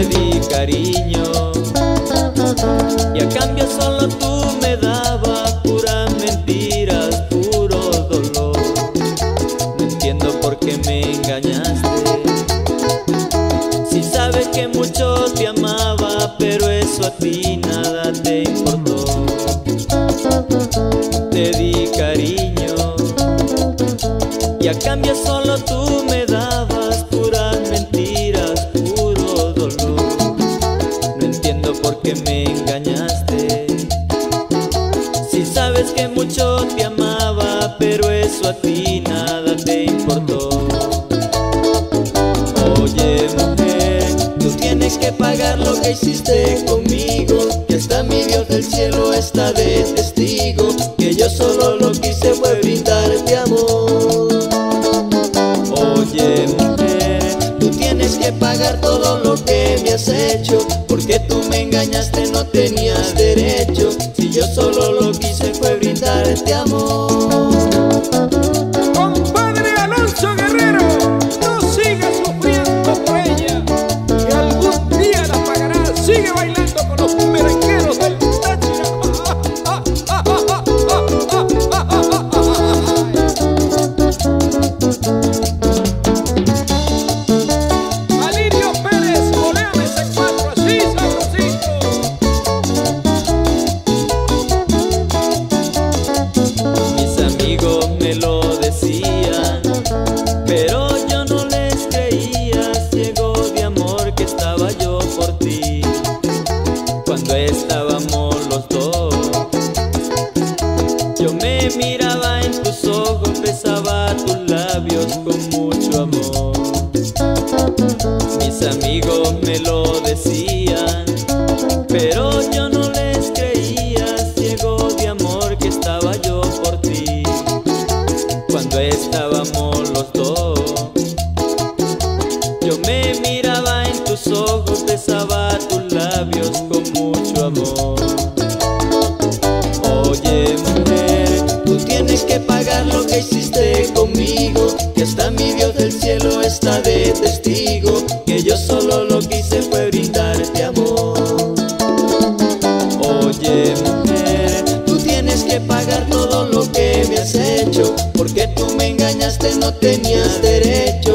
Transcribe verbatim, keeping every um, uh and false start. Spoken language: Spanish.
te di cariño y a cambio solo tú me dabas puras mentiras, puro dolor. No entiendo por qué me engañaste, si sabes que mucho te amaba, pero eso a ti nada te importó. Te di cariño y a cambio solo tú me dabas puras mentiras, puro dolor. No entiendo por qué me engañaste, si sabes que mucho te amaba, pero eso a ti nada te importó. Oye mujer, tú tienes que pagar lo que hiciste conmigo, que hasta mi Dios del cielo está de testigo, que yo solo lo que hice fue brindarte amor. Oye mujer, tú tienes que pagar todo lo que me has hecho, porque tú me engañaste, no tenías derecho, si yo solo lo que hice fue brindarte amor. Compadre Alonso Guerrero, no sigas sufriendo por ella, que algún día la pagarás. Sigue bailando con los merengueros del Táchira. Alirio Pérez, goleame ese cuatro así, sabrosito. Mis amigos me lo decían, pero yo no les creía, ciego de amor que estaba yo por ti. Cuando estábamos los dos, yo me miraba en tus ojos, besaba tus labios con mucho amor. Mis amigos me lo decían, pero yo no les creía, ciego de amor que estaba yo por ti. Cuando estábamos los dos, yo me miraba en tus ojos, besaba tus labios con mucho amor. Oye mujer, tú tienes que pagar lo que hiciste conmigo, que hasta mi Dios del cielo está de testigo, que yo solo lo que hice fue brindarte amor. Oye mujer, tú tienes que pagar todo lo que me has hecho, porque tú me engañaste, no tenías derecho,